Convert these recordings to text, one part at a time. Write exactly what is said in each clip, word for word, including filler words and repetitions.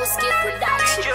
Skid Production.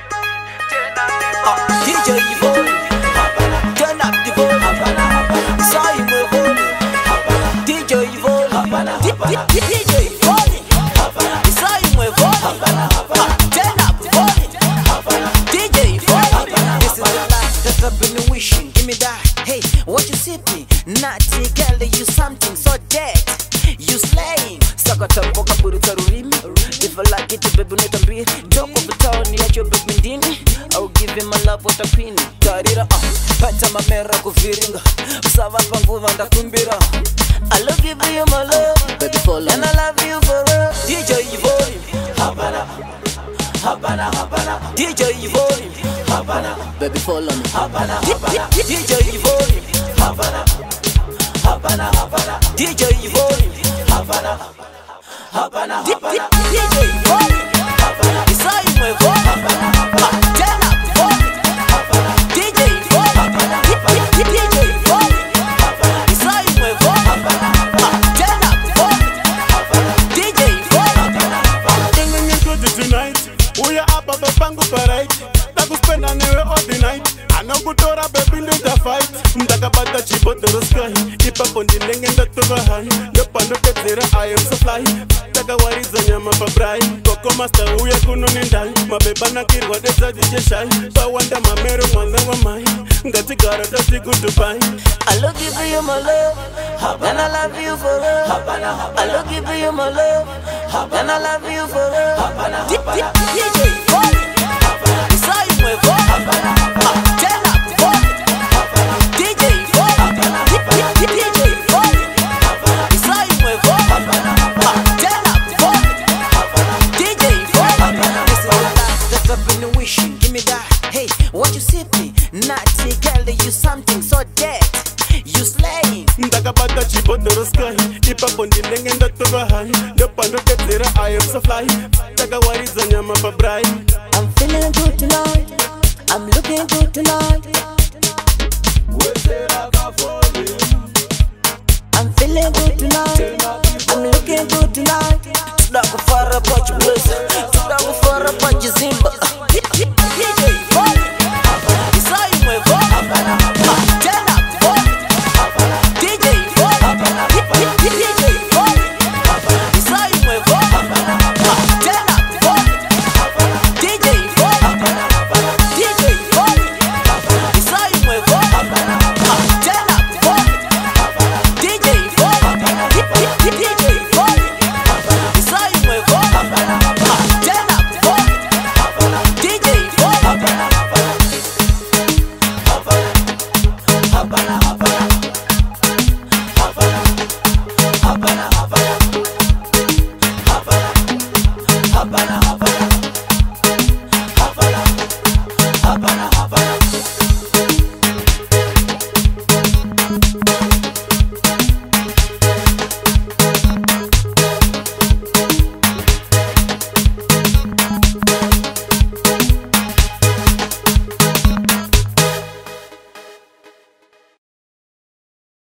Uh, D J Evoli, turn up the volume. Saw you move volume. D J Evoli, D J Evoli, saw you move volume. Turn up the volume. D J Evoli, this is the life that I've been wishing. Give me that. Hey, what you sipping? Natty girl, you something so dead. You slaying. Sakata boka buruta rurimi. If I like it, baby, not a beer. Talk of the town, let your baby dini. I'll give him my love, what a queen. Tarira, uh, pata mamera kuviringa. Usava panguva nda kumbira. I love you, you my love, baby, follow. And I love you forever. D J Evoli, Habana, Habana, Habana. D J Evoli, Habana, baby, follow me. Habana, Habana. D J Evoli, Habana, Habana, Habana. D J Evoli, Habana, Habana, Habana. D J Evoli, Habana. Saw you move Habana. Turn up the volume. D J Evoli, D J Evoli. Saw you move Habana. Turn up the volume. D J Evoli. Feeling good tonight. We are up above Bangu Parade. Taku spend an hour all the night. I know good or a baby in the fight. Mtaka bata chipo to the sky. Keep up on the ling and the tuba high. The pando get there, I am so fly. Taka wariza nyama pa brai. Koko master uya kuno nindai. Mabeba na kirwa desa dije shy. Pa wanda mamero mwanda wa mai. Ngati gara dati good to buy. I love you for you my love, and I love you forever. I love you for you my love, and I love you forever. D J Evoli, saw you move turn up the volume. D J Evoli, D J Evoli, saw you move turn up the volume. D J Evoli, this is the life that I've been wishing. Give me that. Hey, what you sipping? Natty girl, you something so dead. You slaying. Ndaka bata chipo to the sky. Keep up on the ling and the tuba high. The pando get there, I am so fly. Taka wariza nyama pa brai. I'm feeling good tonight. I'm looking good tonight. I'm feeling good tonight. I'm looking good tonight.